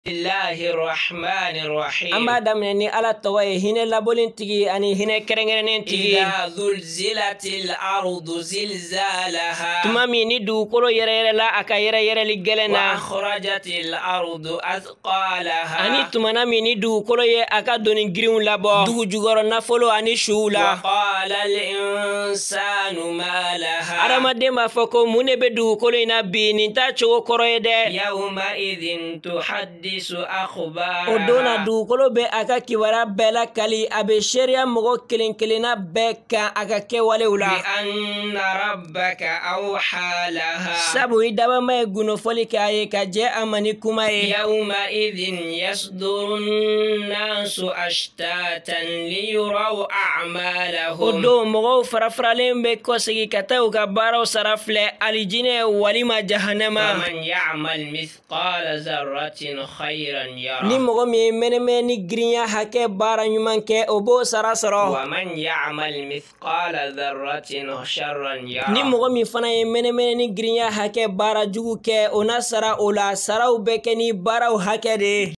الله الرحمن الرحيم. أما دمني على توي هنا لابولين تيجي أني هنا كرنجرين تيجي. إذا زلزلت الأرض زلزالها. تمامي ندو كلو يرى لا أكا يرى لجلنا. وأخرجت الأرض أثقالها. أني تمامي ندو كلو أكا دوني جريون لابو. دو جوغر نفلو أني شولا. وقال الإنسان ما لها. أرما دما فكو مني بدو كلو ينبي نتا شو كرو يده. يومئذ تحدث أخبارها. ودونا دو كلو بي أكا كبارا بلا كالي أبي شريا مغو كلين كلينا بكا أكا كوالي ولا. بأن ربك أوحى لها. سابو إدابا ما يغنو فوليك آيكا جاء أماني كوماي. يومئذ يصدر الناس أشتاتا ليروا أعمالهم. ودو مغو فرافرالين بكو سيكي كتاو كبارو سرافلي الجيني ولما جهنم. فمن يعمل مثقال ذرة خيرا يره. ni mogo mi meneme ni grinya hake bara nyuman ke obo sarasaro. ومن يعمل مثقال ذرة شرا يره. ni mogo mi fana ye meneme ni grinya hake bara jugu ke ona sara ola saraw beke ni baraw hake de.